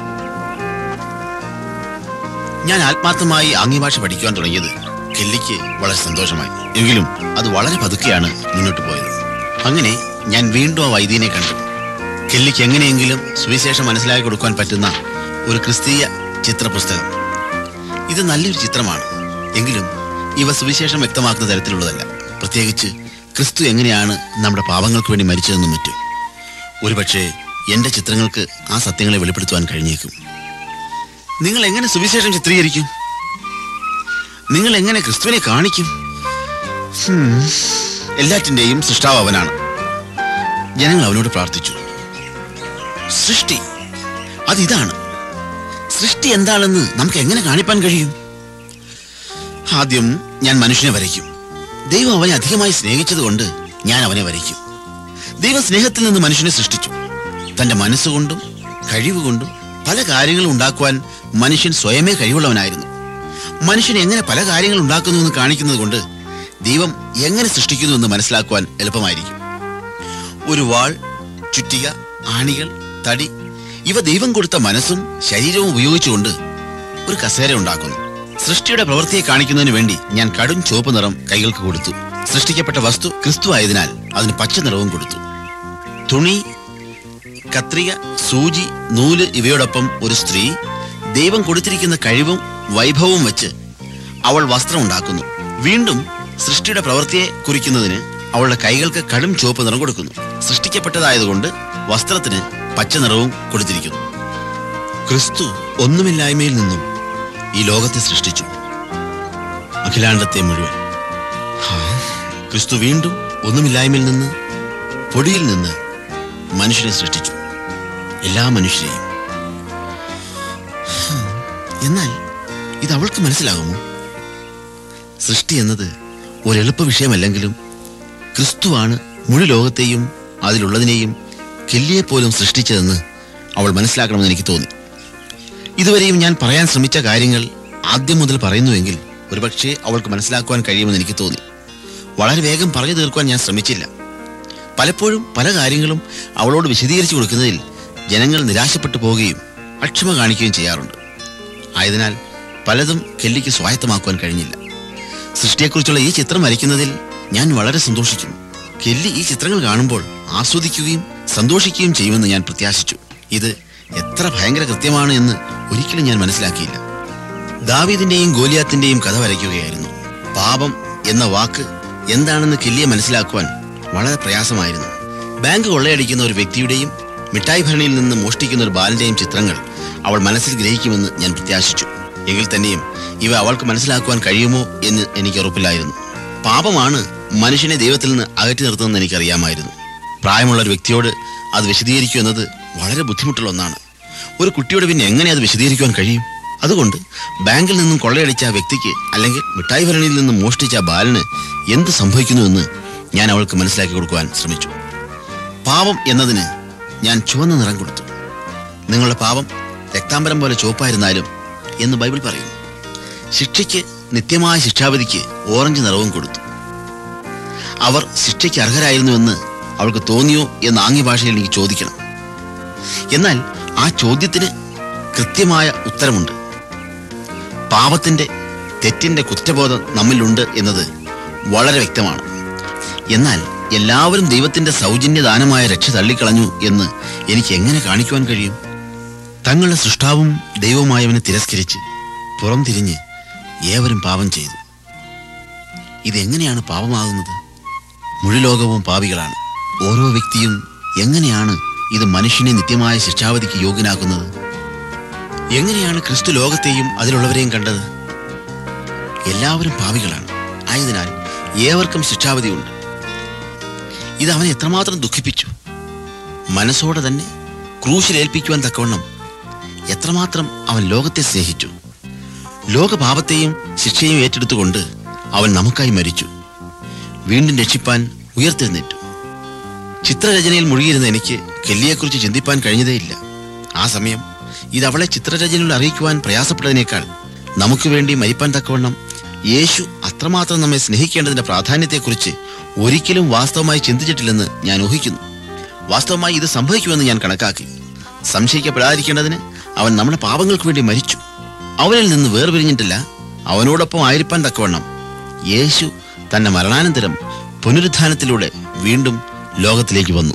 ഞാൻ ആത്മാർത്ഥമായി ആംഗ്യഭാഷ പഠിക്കുവാൻ തുടങ്ങിയത് കെല്ലിക്ക് വളരെ സന്തോഷമായി. എങ്കിലും അത് വളരെ പതുക്കെയാണ് മുന്നോട്ട് പോയത്. അങ്ങനെ ഞാൻ വീണ്ടും ആ വൈദ്യനെ കണ്ടു. കെല്ലിക്ക് എങ്ങനെയെങ്കിലും സുവിശേഷം മനസ്സിലാക്കി കൊടുക്കാൻ പറ്റുന്ന ഒരു ക്രിസ്തീയ ചിത്രപുസ്തകം. ഇത് നല്ലൊരു ചിത്രമാണ്. എങ്കിലും ഇവ സുവിശേഷം വ്യക്തമാക്കുന്ന തരത്തിലുള്ളതല്ല. പ്രത്യേകിച്ച് ക്രിസ്തു എങ്ങനെയാണ് നമ്മുടെ പാപങ്ങൾക്ക് വേണ്ടി മരിച്ചതെന്നും മറ്റും. ഒരുപക്ഷെ എന്റെ ചിത്രങ്ങൾക്ക് ആ സത്യങ്ങളെ വെളിപ്പെടുത്തുവാൻ കഴിഞ്ഞേക്കും. നിങ്ങൾ എങ്ങനെ സുവിശേഷം ചിത്രീകരിക്കും? നിങ്ങൾ എങ്ങനെ ക്രിസ്തുവിനെ കാണിക്കും? എല്ലാറ്റിന്റെയും സൃഷ്ടാവ് അവനാണ്. ജനങ്ങൾ അവനോട് പ്രാർത്ഥിച്ചു. സൃഷ്ടി അതിതാണ്. സൃഷ്ടി എന്താണെന്ന് നമുക്ക് എങ്ങനെ കാണിപ്പാൻ കഴിയും? ആദ്യം ഞാൻ മനുഷ്യനെ വരയ്ക്കും. ദൈവം അവനെ അധികമായി സ്നേഹിച്ചതുകൊണ്ട് ഞാൻ അവനെ വരയ്ക്കും. ദൈവം സ്നേഹത്തിൽ നിന്ന് മനുഷ്യനെ സൃഷ്ടിച്ചു. തന്റെ മനസ്സുകൊണ്ടും കഴിവുകൊണ്ടും പല കാര്യങ്ങളും ഉണ്ടാക്കുവാൻ മനുഷ്യൻ സ്വയമേ കഴിവുള്ളവനായിരുന്നു. മനുഷ്യൻ എങ്ങനെ പല കാര്യങ്ങൾ ഉണ്ടാക്കുന്നു എന്ന് കാണിക്കുന്നത് കൊണ്ട് ദൈവം എങ്ങനെ സൃഷ്ടിക്കുന്നു എന്ന് മനസ്സിലാക്കുവാൻ എളുപ്പമായിരിക്കും. ഒരു വാൾ, ചുറ്റിക, ആണികൾ, തടി ഇവ ദൈവം കൊടുത്ത മനസ്സും ശരീരവും ഉപയോഗിച്ചുകൊണ്ട് ഒരു കസേര ഉണ്ടാക്കുന്നു. സൃഷ്ടിയുടെ പ്രവൃത്തിയെ കാണിക്കുന്നതിന് വേണ്ടി ഞാൻ കടും ചുവപ്പ് നിറം കൈകൾക്ക് കൊടുത്തു. സൃഷ്ടിക്കപ്പെട്ട വസ്തു ക്രിസ്തു ആയതിനാൽ അതിന് പച്ച നിറവും കൊടുത്തു. തുണി, കത്രിക, സൂചി, നൂല് ഇവയോടൊപ്പം ഒരു സ്ത്രീ ദൈവം കൊടുത്തിരിക്കുന്ന കഴിവും വൈഭവവും വെച്ച് അവൾ വസ്ത്രം ഉണ്ടാക്കുന്നു. വീണ്ടും സൃഷ്ടിയുടെ പ്രവൃത്തിയെ കുറിക്കുന്നതിന് അവളുടെ കൈകൾക്ക് കടും ചുവപ്പ് നിറം കൊടുക്കുന്നു. സൃഷ്ടിക്കപ്പെട്ടതായതുകൊണ്ട് വസ്ത്രത്തിന് പച്ച നിറവും കൊടുത്തിരിക്കുന്നു. ക്രിസ്തു ഒന്നുമില്ലായ്മയിൽ നിന്നും ഈ ലോകത്തെ സൃഷ്ടിച്ചു, അഖിലാണ്ടത്തെ മുഴുവൻ. ക്രിസ്തു വീണ്ടും ഒന്നുമില്ലായ്മയിൽ നിന്ന്, പൊടിയിൽ നിന്ന് മനുഷ്യനെ സൃഷ്ടിച്ചു, എല്ലാ മനുഷ്യരെയും. എന്നാൽ ഇത് അവൾക്ക് മനസ്സിലാകുമോ? സൃഷ്ടി എന്നത് ഒരു എളുപ്പ വിഷയമല്ലെങ്കിലും ക്രിസ്തുവാണ് മുഴു ലോകത്തെയും അതിലുള്ളതിനെയും കെല്ലിയെപ്പോലും സൃഷ്ടിച്ചതെന്ന് അവൾ മനസ്സിലാക്കണമെന്ന് എനിക്ക് തോന്നി. ഇതുവരെയും ഞാൻ പറയാൻ ശ്രമിച്ച കാര്യങ്ങൾ ആദ്യം മുതൽ പറയുന്നുവെങ്കിൽ ഒരുപക്ഷെ അവൾക്ക് മനസ്സിലാക്കുവാൻ കഴിയുമെന്ന് എനിക്ക് തോന്നി. വളരെ വേഗം പറഞ്ഞു തീർക്കുവാൻ ഞാൻ ശ്രമിച്ചില്ല. പലപ്പോഴും പല കാര്യങ്ങളും അവളോട് വിശദീകരിച്ചു കൊടുക്കുന്നതിൽ ജനങ്ങൾ നിരാശപ്പെട്ടു പോവുകയും അക്ഷമ കാണിക്കുകയും ചെയ്യാറുണ്ട്. ആയതിനാൽ പലതും കെല്ലിക്ക് സ്വായത്തമാക്കുവാൻ കഴിഞ്ഞില്ല. സൃഷ്ടിയെക്കുറിച്ചുള്ള ഈ ചിത്രം വരയ്ക്കുന്നതിൽ ഞാൻ വളരെ സന്തോഷിക്കുന്നു. കെല്ലി ഈ ചിത്രങ്ങൾ കാണുമ്പോൾ ആസ്വദിക്കുകയും സന്തോഷിക്കുകയും ചെയ്യുമെന്ന് ഞാൻ പ്രത്യാശിച്ചു. ഇത് എത്ര ഭയങ്കര കൃത്യമാണ് എന്ന് ഒരിക്കലും ഞാൻ മനസ്സിലാക്കിയില്ല. ദാവീദിന്റെയും ഗോലിയാത്തിന്റെയും കഥ വരയ്ക്കുകയായിരുന്നു. പാപം എന്ന വാക്ക് എന്താണെന്ന് കെല്ലിയെ മനസ്സിലാക്കുവാൻ വളരെ പ്രയാസമായിരുന്നു. ബാങ്ക് കൊള്ളയടിക്കുന്ന ഒരു വ്യക്തിയുടെയും മിഠായി ഭരണിയിൽ നിന്ന് മോഷ്ടിക്കുന്ന ഒരു ബാലന്റെയും ചിത്രങ്ങൾ അവൾ മനസ്സിൽ ഗ്രഹിക്കുമെന്ന് ഞാൻ പ്രത്യാശിച്ചു. എങ്കിൽ തന്നെയും ഇവ അവൾക്ക് മനസ്സിലാക്കുവാൻ കഴിയുമോ എന്ന് എനിക്ക് ഉറപ്പില്ലായിരുന്നു. പാപമാണ് മനുഷ്യനെ ദൈവത്തിൽ നിന്ന് അകറ്റി നിർത്തുന്നതെന്ന് എനിക്കറിയാമായിരുന്നു. പ്രായമുള്ള ഒരു വ്യക്തിയോട് അത് വിശദീകരിക്കുക എന്നത് വളരെ ബുദ്ധിമുട്ടുള്ള ഒന്നാണ്. ഒരു കുട്ടിയോട് പിന്നെ എങ്ങനെ അത് വിശദീകരിക്കുവാൻ കഴിയും? അതുകൊണ്ട് ബാങ്കിൽ നിന്നും കൊള്ളയടിച്ച ആ വ്യക്തിക്ക് അല്ലെങ്കിൽ മിഠായി ഭരണിയിൽ നിന്നും മോഷ്ടിച്ച ആ ബാലന് എന്ത് സംഭവിക്കുന്നുവെന്ന് ഞാൻ അവൾക്ക് മനസ്സിലാക്കി കൊടുക്കുവാൻ ശ്രമിച്ചു. പാപം എന്നതിന് ഞാൻ ചുവന്ന നിറം കൊടുത്തു. നിങ്ങളുടെ പാപം രക്താംബരം പോലെ ചുവപ്പായിരുന്നാലും എന്ന് ബൈബിൾ പറയുന്നു. ശിക്ഷയ്ക്ക്, നിത്യമായ ശിക്ഷാവിധിക്ക് ഓറഞ്ച് നിറവും കൊടുത്തു. അവർ ശിക്ഷയ്ക്ക് അർഹരായിരുന്നുവെന്ന് അവൾക്ക് തോന്നിയോ എന്ന് ആംഗ്യഭാഷയിൽ എനിക്ക് ചോദിക്കണം. എന്നാൽ ആ ചോദ്യത്തിന് കൃത്യമായ ഉത്തരമുണ്ട്. പാപത്തിന്റെ, തെറ്റിന്റെ കുറ്റബോധം നമ്മിലുണ്ട് എന്നത് വളരെ വ്യക്തമാണ്. എന്നാൽ എല്ലാവരും ദൈവത്തിന്റെ സൗജന്യദാനമായ രക്ഷ തള്ളിക്കളഞ്ഞു എന്ന് എനിക്ക് എങ്ങനെ കാണിക്കുവാൻ കഴിയും? തങ്ങളുടെ സൃഷ്ടാവും ദൈവവുമായവനെ തിരസ്കരിച്ച് പുറംതിരിഞ്ഞ് ഏവരും പാപം ചെയ്തു. ഇതെങ്ങനെയാണ് പാപമാകുന്നത്? മുഴുലോകവും പാപികളാണ്. ഓരോ വ്യക്തിയും എങ്ങനെയാണ് ഇത് മനുഷ്യനെ നിത്യമായ ശിക്ഷാവധിക്ക് യോഗ്യനാക്കുന്നത്? എങ്ങനെയാണ് ക്രിസ്തു ലോകത്തെയും അതിലുള്ളവരെയും കണ്ടത്? എല്ലാവരും പാപികളാണ്. ആയതിനാൽ ഏവർക്കും ശിക്ഷാവധിയുണ്ട്. ഇത് അവനെ എത്രമാത്രം ദുഃഖിപ്പിച്ചു. മനസ്സോടെ തന്നെ ക്രൂശിലേൽപ്പിക്കുവാൻ തക്കവണ്ണം എത്രമാത്രം അവൻ ലോകത്തെ സ്നേഹിച്ചു. ലോകപാപത്തെയും ശിക്ഷയും ഏറ്റെടുത്തുകൊണ്ട് അവൻ നമുക്കായി മരിച്ചു. വീണ്ടും രക്ഷിപ്പാൻ ഉയർത്തെഴുന്നേറ്റു. ചിത്രരചനയിൽ മുഴുകിയിരുന്ന എനിക്ക് കെല്ലിയെക്കുറിച്ച് ചിന്തിപ്പാൻ കഴിഞ്ഞതേയില്ല. ആ സമയം ഇത് അവളെ ചിത്രരചനയിൽ അറിയിക്കുവാൻ പ്രയാസപ്പെട്ടതിനേക്കാൾ നമുക്ക് വേണ്ടി മരിപ്പാൻ തക്കവണ്ണം യേശു അത്രമാത്രം നമ്മെ സ്നേഹിക്കേണ്ടതിന്റെ പ്രാധാന്യത്തെക്കുറിച്ച് ഒരിക്കലും വാസ്തവമായി ചിന്തിച്ചിട്ടില്ലെന്ന് ഞാൻ ഊഹിക്കുന്നു. വാസ്തവമായി ഇത് സംഭവിക്കുമെന്ന് ഞാൻ കണക്കാക്കി. സംശയിക്കപ്പെടാതിരിക്കേണ്ടതിന് അവൻ നമ്മുടെ പാപങ്ങൾക്ക് വേണ്ടി മരിച്ചു. അവനിൽ നിന്ന് വേർപിരിഞ്ഞിട്ടില്ല, അവനോടൊപ്പം ആയിരിക്കാൻ തക്കവണ്ണം യേശു തന്റെ മരണാനന്തരം പുനരുത്ഥാനത്തിലൂടെ വീണ്ടും ലോകത്തിലേക്ക് വന്നു.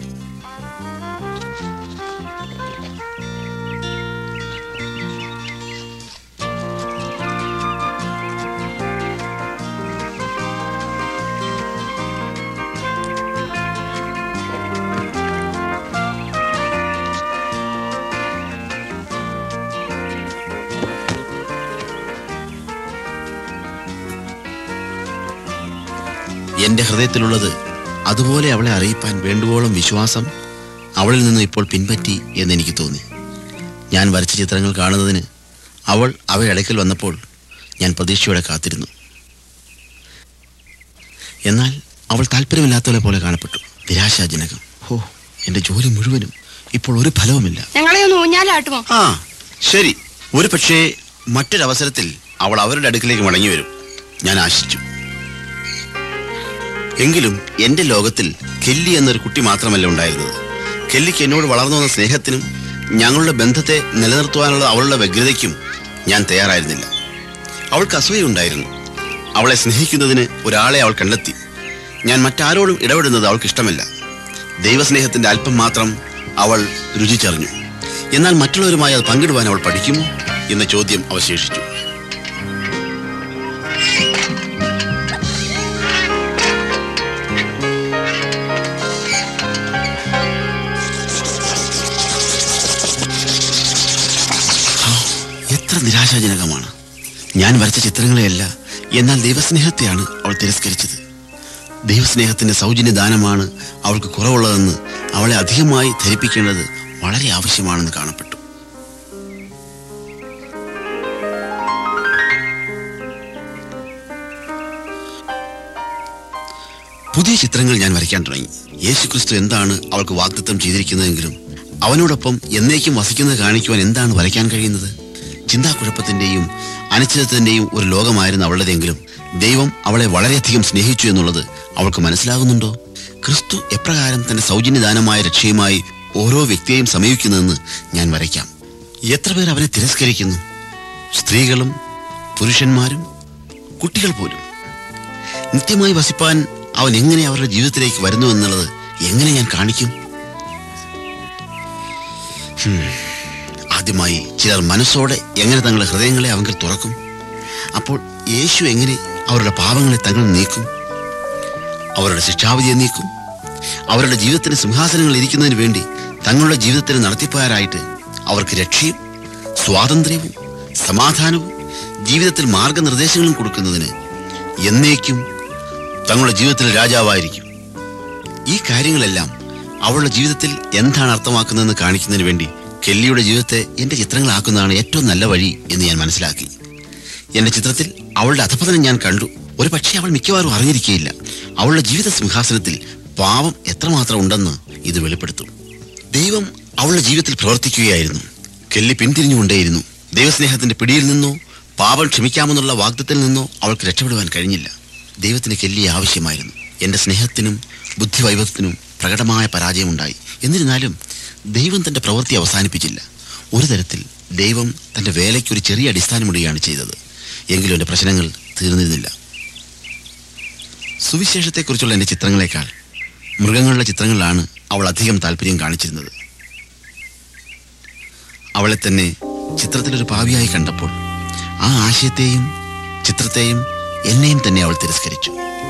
എന്റെ ഹൃദയത്തിലുള്ളത് അതുപോലെ അവളെ അറിയിപ്പാൻ വേണ്ടുവോളം വിശ്വാസം അവളിൽ നിന്ന് ഇപ്പോൾ പിൻപറ്റി എന്നെനിക്ക് തോന്നി. ഞാൻ വരച്ച ചിത്രങ്ങൾ കാണുന്നതിന് അവൾ അവയടക്കൽ വന്നപ്പോൾ ഞാൻ പ്രതീക്ഷയോടെ കാത്തിരുന്നു. എന്നാൽ അവൾ താല്പര്യമില്ലാത്തവളെ പോലെ കാണപ്പെട്ടു. നിരാശാജനകം. എന്റെ ജോലി മുഴുവനും ഇപ്പോൾ ഒരു ഫലവുമില്ല. ഞങ്ങളെ ഒന്ന് ഊഞ്ഞാലാട്ടുമോ? ആ ശരി, ഒരു പക്ഷേ മറ്റൊരവസരത്തിൽ അവൾ അവരുടെ അടുക്കിലേക്ക് മടങ്ങി വരും, ഞാൻ ആശിച്ചു. എങ്കിലും എന്റെ ലോകത്തിൽ കെല്ലി എന്നൊരു കുട്ടി മാത്രമല്ല ഉണ്ടായിരുന്നത്. കെല്ലിക്ക് എന്നോട് വളർന്നു വന്ന സ്നേഹത്തിനും ഞങ്ങളുടെ ബന്ധത്തെ നിലനിർത്തുവാനുള്ള അവളുടെ വ്യഗ്രതയ്ക്കും ഞാൻ തയ്യാറായിരുന്നില്ല. അവൾക്ക് അസൂയുണ്ടായിരുന്നു. അവളെ സ്നേഹിക്കുന്നതിന് ഒരാളെ അവൾ കണ്ടെത്തി. ഞാൻ മറ്റാരോടും ഇടപെടുന്നത് അവൾക്ക് ഇഷ്ടമല്ല. ദൈവസ്നേഹത്തിന്റെ അല്പം മാത്രം അവൾ രുചിച്ചറിഞ്ഞു. എന്നാൽ മറ്റുള്ളവരുമായി അത് പങ്കിടുവാൻ അവൾ പഠിക്കുമോ എന്ന ചോദ്യം അവശേഷിച്ചു. നിരാശാജനകമാണ്. ഞാൻ വരച്ച ചിത്രങ്ങളെയല്ല, എന്നാൽ ദൈവസ്നേഹത്തെയാണ് അവൾ തിരസ്കരിച്ചത്. ദൈവസ്നേഹത്തിന്റെ സൗജന്യ ദാനമാണ് അവൾക്ക് കുറവുള്ളതെന്ന് അവളെ അധികമായി ധരിപ്പിക്കേണ്ടത് വളരെ ആവശ്യമാണെന്ന് കാണപ്പെട്ടു. പുതിയ ചിത്രങ്ങൾ ഞാൻ വരയ്ക്കാൻ തുടങ്ങി. യേശുക്രിസ്തു എന്താണ് അവൾക്ക് വാഗ്ദത്തം ചെയ്തിരിക്കുന്നതെങ്കിലും അവനോടൊപ്പം എന്നേക്കും വസിക്കുന്നത് കാണിക്കുവാൻ എന്താണ് വരയ്ക്കാൻ കഴിയുന്നത്? ചിന്താക്കുഴപ്പത്തിന്റെയും അനിശ്ചിതത്തിന്റെയും ഒരു ലോകമായിരുന്നു അവളുടേതെങ്കിലും ദൈവം അവളെ വളരെയധികം സ്നേഹിച്ചു എന്നുള്ളത് അവൾക്ക് മനസ്സിലാകുന്നുണ്ടോ? ക്രിസ്തു എപ്രകാരം തന്റെ സൗജന്യദാനമായ രക്ഷയുമായി ഓരോ വ്യക്തിയെയും സമീപിക്കുന്നതെന്ന് ഞാൻ വരയ്ക്കാം. എത്ര പേർ അവനെ തിരസ്കരിക്കുന്നു? സ്ത്രീകളും പുരുഷന്മാരും കുട്ടികൾ പോലും. നിത്യമായി വസിപ്പാൻ അവൻ എങ്ങനെ അവരുടെ ജീവിതത്തിലേക്ക് വരുന്നു എന്നുള്ളത് എങ്ങനെ ഞാൻ കാണിക്കും? ആദ്യമായി ചിലർ മനസ്സോടെ എങ്ങനെ തങ്ങളുടെ ഹൃദയങ്ങളെ അവങ്കിൽ തുറക്കും? അപ്പോൾ യേശു എങ്ങനെ അവരുടെ പാപങ്ങളെ തങ്ങൾ നീക്കും? അവരുടെ ശിക്ഷാവിധിയെ നീക്കും? അവരുടെ ജീവിതത്തിന് സിംഹാസനങ്ങൾ ഇരിക്കുന്നതിന് വേണ്ടി തങ്ങളുടെ ജീവിതത്തിന് നടത്തിപ്പുകാരായിട്ട് അവർക്ക് രക്ഷയും സ്വാതന്ത്ര്യവും സമാധാനവും ജീവിതത്തിൽ മാർഗനിർദ്ദേശങ്ങളും കൊടുക്കുന്നതിന് എന്നേക്കും തങ്ങളുടെ ജീവിതത്തിൽ രാജാവായിരിക്കും. ഈ കാര്യങ്ങളെല്ലാം അവളുടെ ജീവിതത്തിൽ എന്താണ് അർത്ഥമാക്കുന്നതെന്ന് കാണിക്കുന്നതിന് വേണ്ടി കെല്ലിയുടെ ജീവിതത്തെ എന്റെ ചിത്രങ്ങളാക്കുന്നതാണ് ഏറ്റവും നല്ല വഴി എന്ന് ഞാൻ മനസ്സിലാക്കി. എന്റെ ചിത്രത്തിൽ അവളുടെ അധപതനം ഞാൻ കണ്ടു. ഒരു പക്ഷേ അവൾ മിക്കവാറും അറിഞ്ഞിരിക്കുകയില്ല. അവളുടെ ജീവിത സിംഹാസനത്തിൽ പാപം എത്രമാത്രം ഉണ്ടെന്ന് ഇത് വെളിപ്പെടുത്തും. ദൈവം അവളുടെ ജീവിതത്തിൽ പ്രവർത്തിക്കുകയായിരുന്നു. കെല്ലി പിന്തിരിഞ്ഞുകൊണ്ടേയിരുന്നു. ദൈവസ്നേഹത്തിന്റെ പിടിയിൽ നിന്നോ പാപം ക്ഷമിക്കാമെന്നുള്ള വാഗ്ദത്തിൽ നിന്നോ അവൾക്ക് രക്ഷപ്പെടുവാൻ കഴിഞ്ഞില്ല. ദൈവത്തിന് കെല്ലിയെ ആവശ്യമായിരുന്നു. എന്റെ സ്നേഹത്തിനും ബുദ്ധിവൈഭവത്തിനും പ്രകടമായ പരാജയമുണ്ടായി. എന്നിരുന്നാലും ദൈവം തന്റെ പ്രവൃത്തി അവസാനിപ്പിച്ചില്ല. ഒരു തരത്തിൽ ദൈവം തന്റെ വേലയ്ക്ക് ഒരു ചെറിയ അടിസ്ഥാനമിടുകയാണ് ചെയ്തത്. എങ്കിലും എന്റെ പ്രശ്നങ്ങൾ തീർന്നിരുന്നില്ല. സുവിശേഷത്തെക്കുറിച്ചുള്ള എന്റെ ചിത്രങ്ങളെക്കാൾ മൃഗങ്ങളുടെ ചിത്രങ്ങളിലാണ് അവൾ അധികം താല്പര്യം കാണിച്ചിരുന്നത്. അവളെ തന്നെ ചിത്രത്തിലൊരു പാവിയായി കണ്ടപ്പോൾ ആ ആശയത്തെയും ചിത്രത്തെയും എന്നെയും തന്നെ അവൾ തിരസ്കരിച്ചു.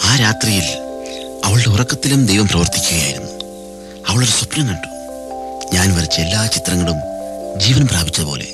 ആ രാത്രിയിൽ അവളുടെ ഉറക്കത്തിലും ദൈവം പ്രവർത്തിക്കുകയായിരുന്നു. അവളൊരു സ്വപ്നം കണ്ടു. ഞാൻ വരച്ച എല്ലാ ചിത്രങ്ങളും ജീവൻ പ്രാപിച്ചതുപോലെ.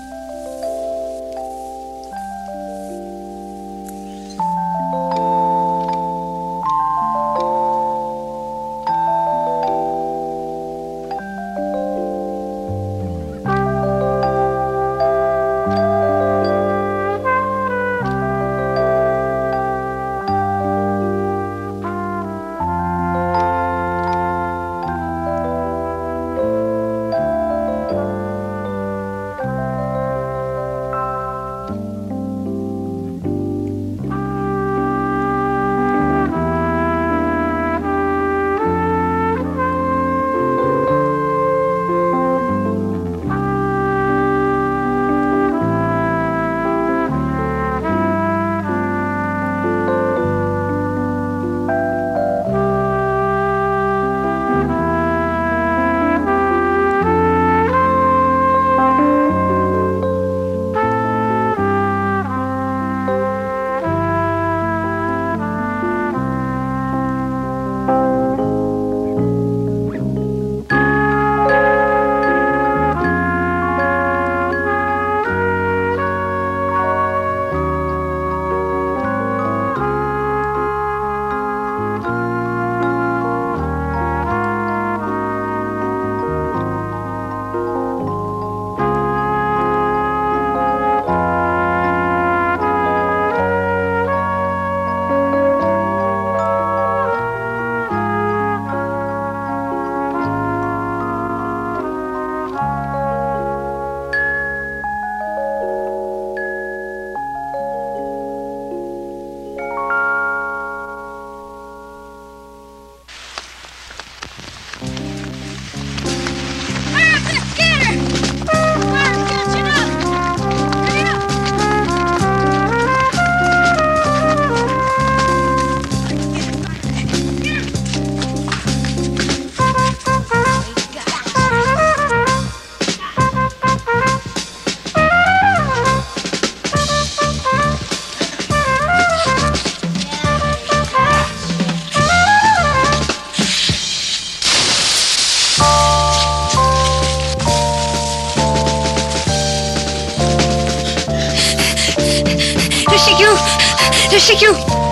രക്ഷിക്കൂ,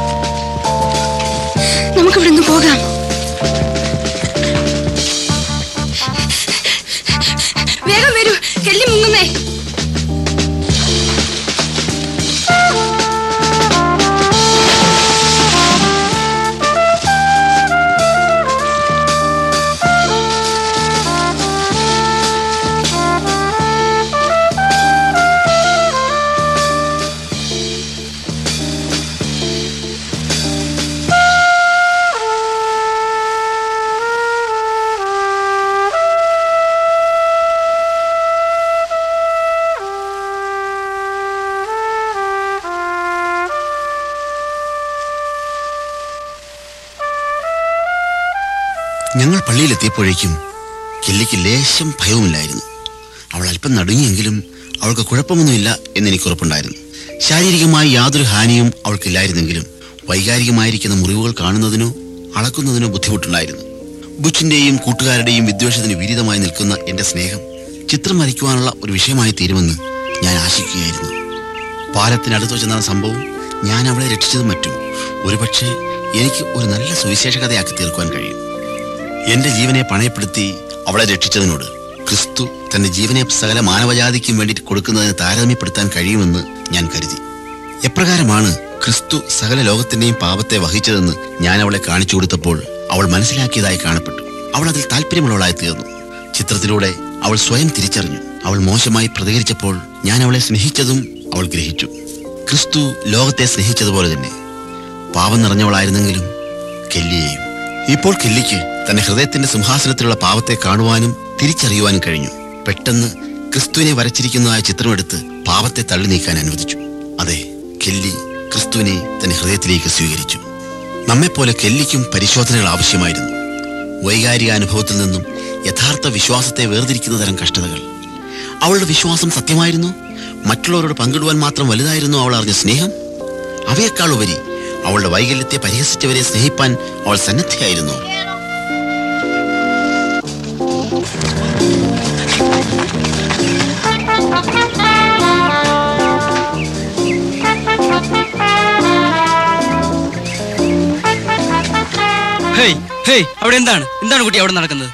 നമുക്കിവിടെ നിന്ന് പോകാം. വേഗം വരൂ, കെല്ലി മുങ്ങുന്നേ. ഞങ്ങൾ പള്ളിയിലെത്തിയപ്പോഴേക്കും കെല്ലിക്ക് ലേശം ഭയവുമില്ലായിരുന്നു. അവൾ അല്പം നടുങ്ങിയെങ്കിലും അവൾക്ക് കുഴപ്പമൊന്നുമില്ല എന്നെനിക്ക് ഉറപ്പുണ്ടായിരുന്നു. ശാരീരികമായി യാതൊരു ഹാനിയും അവൾക്കില്ലായിരുന്നെങ്കിലും വൈകാരികമായിരിക്കുന്ന മുറിവുകൾ കാണുന്നതിനോ അളക്കുന്നതിനോ ബുദ്ധിമുട്ടുണ്ടായിരുന്നു. ബുച്ചിന്റെയും കൂട്ടുകാരുടെയും വിദ്വേഷത്തിന് വിരുദ്ധമായി നിൽക്കുന്ന എന്റെ സ്നേഹം ചിത്രം വരയ്ക്കുവാനുള്ള ഒരു വിഷയമായി തീരുമെന്ന് ഞാൻ ആശിക്കുകയായിരുന്നു. പാലത്തിനടുത്ത് വെച്ച് നടന്ന സംഭവം ഞാൻ അവളെ രക്ഷിച്ചതും മറ്റും ഒരുപക്ഷെ എനിക്ക് ഒരു നല്ല സുവിശേഷ കഥയാക്കി തീർക്കുവാൻ കഴിയും. എന്റെ ജീവനെ പണയപ്പെടുത്തി അവളെ രക്ഷിച്ചതിനോട് ക്രിസ്തു തന്റെ ജീവനെ സകല മാനവജാതിക്കും വേണ്ടി കൊടുക്കുന്നതിന് താരതമ്യപ്പെടുത്താൻ കഴിയുമെന്ന് ഞാൻ കരുതി. എപ്രകാരമാണ് ക്രിസ്തു സകല ലോകത്തിന്റെയും പാപത്തെ വഹിച്ചതെന്ന് ഞാൻ അവളെ കാണിച്ചു കൊടുത്തപ്പോൾ അവൾ മനസ്സിലാക്കിയതായി കാണപ്പെട്ടു. അവൾ അതിൽ താല്പര്യമുള്ളവളായി തീർന്നു. ചിത്രത്തിലൂടെ അവൾ സ്വയം തിരിച്ചറിഞ്ഞു. അവൾ മോശമായി പ്രതികരിച്ചപ്പോൾ ഞാൻ അവളെ സ്നേഹിച്ചതും അവൾ ഗ്രഹിച്ചു. ക്രിസ്തു ലോകത്തെ സ്നേഹിച്ചതുപോലെ തന്നെ പാപം നിറഞ്ഞവളായിരുന്നെങ്കിലും കെല്ലിയെയും. ഇപ്പോൾ കെല്ലിക്ക് തന്റെ ഹൃദയത്തിന്റെ സിംഹാസനത്തിലുള്ള പാപത്തെ കാണുവാനും തിരിച്ചറിയുവാനും കഴിഞ്ഞു. പെട്ടെന്ന് ക്രിസ്തുവിനെ വരച്ചിരിക്കുന്നതായ ചിത്രമെടുത്ത് പാപത്തെ തള്ളി നീക്കാൻ അനുവദിച്ചു. അതെ, കെല്ലി ക്രിസ്തുവിനെ തന്റെ ഹൃദയത്തിലേക്ക് സ്വീകരിച്ചു. നമ്മെപ്പോലെ കെല്ലിക്കും പരിശോധനകൾ ആവശ്യമായിരുന്നു. വൈകാരിക അനുഭവത്തിൽ നിന്നും യഥാർത്ഥ വിശ്വാസത്തെ വേർതിരിക്കുന്ന തരം കഷ്ടതകൾ. അവളുടെ വിശ്വാസം സത്യമായിരുന്നു. മറ്റുള്ളവരോട് പങ്കിടുവാൻ മാത്രം വലുതായിരുന്നു അവൾ അറിഞ്ഞ സ്നേഹം. അവയെക്കാളുപരി അവളുടെ വൈകല്യത്തെ പരിഹസിച്ചവരെ സ്നേഹിപ്പാൻ അവൾ സന്നദ്ധയായിരുന്നു. അവിടെ എന്താണ് കുട്ടി അവിടെ നടക്കുന്നത്?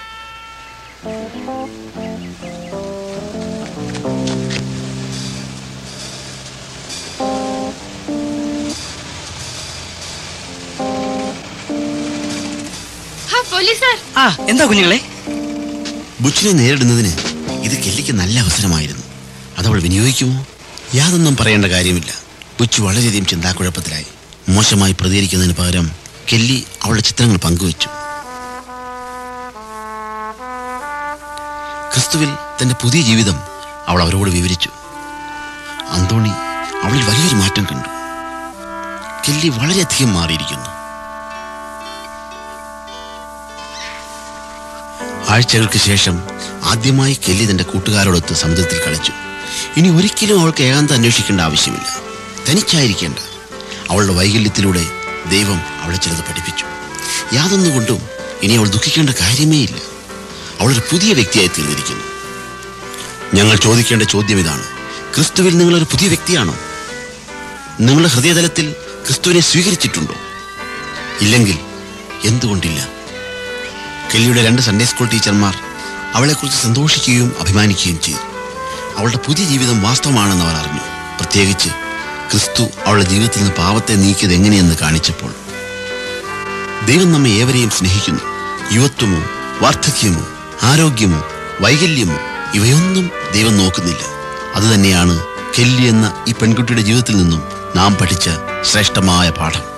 എന്താ കുഞ്ഞുങ്ങളെ? ബുച്ചിനെ നേരിടുന്നതിന് ഇത് കെല്ലിക്ക് നല്ല അവസരമായിരുന്നു. അതവൾ വിനിയോഗിക്കുമോ? യാതൊന്നും പറയേണ്ട കാര്യമില്ല. ബുച്ച് വളരെയധികം ചിന്താക്കുഴപ്പത്തിലായി. മോശമായി പ്രതികരിക്കുന്നതിന് പകരം കെല്ലി അവളുടെ ചിത്രങ്ങൾ പങ്കുവച്ചു. ക്രിസ്തുവിൽ തന്റെ പുതിയ ജീവിതം അവൾ അവരോട് വിവരിച്ചു. അന്തോണി അവളിൽ വലിയൊരു മാറ്റം കണ്ടു. കെല്ലി വളരെയധികം മാറിയിരിക്കുന്നു. ആഴ്ചകൾക്ക് ശേഷം ആദ്യമായി കെല്ലി തന്റെ കൂട്ടുകാരോടൊത്ത് സമുദ്രത്തിൽ കളിച്ചു. ഇനി ഒരിക്കലും അവൾക്ക് ഏകാന്തം അന്വേഷിക്കേണ്ട ആവശ്യമില്ല. തനിച്ചായിരിക്കേണ്ട. അവളുടെ വൈകല്യത്തിലൂടെ ദൈവം അവളെ ചിലത് പഠിപ്പിച്ചു. യാതൊന്നുകൊണ്ടും ഇനി അവൾ ദുഃഖിക്കേണ്ട കാര്യമേ ഇല്ല. അവളൊരു പുതിയ വ്യക്തിയായി തീർന്നിരിക്കുന്നു. ഞങ്ങൾ ചോദിക്കേണ്ട ചോദ്യം ഇതാണ്: ക്രിസ്തുവിൽ നിങ്ങളൊരു പുതിയ വ്യക്തിയാണോ? നിങ്ങളുടെ ഹൃദയതലത്തിൽ ക്രിസ്തുവിനെ സ്വീകരിച്ചിട്ടുണ്ടോ? ഇല്ലെങ്കിൽ എന്തുകൊണ്ടില്ല? കെല്ലിയുടെ 2 സൺഡേ സ്കൂൾ ടീച്ചർമാർ അവളെക്കുറിച്ച് സന്തോഷിക്കുകയും അഭിമാനിക്കുകയും ചെയ്തു. അവളുടെ പുതിയ ജീവിതം വാസ്തവമാണെന്ന് അവർ അറിഞ്ഞു. പ്രത്യേകിച്ച് ക്രിസ്തു അവളുടെ ജീവിതത്തിൽ നിന്ന് പാപത്തെ നീക്കിയത് എങ്ങനെയെന്ന് കാണിച്ചപ്പോൾ. ദൈവം നമ്മെ ഏവരെയും സ്നേഹിക്കുന്നു. യുവത്വമോ വാർദ്ധക്യമോ ആരോഗ്യമോ വൈകല്യമോ ഇവയൊന്നും ദൈവം നോക്കുന്നില്ല. അതുതന്നെയാണ് കെല്ലി എന്ന ഈ പെൺകുട്ടിയുടെ ജീവിതത്തിൽ നിന്നും നാം പഠിച്ച ശ്രേഷ്ഠമായ പാഠം.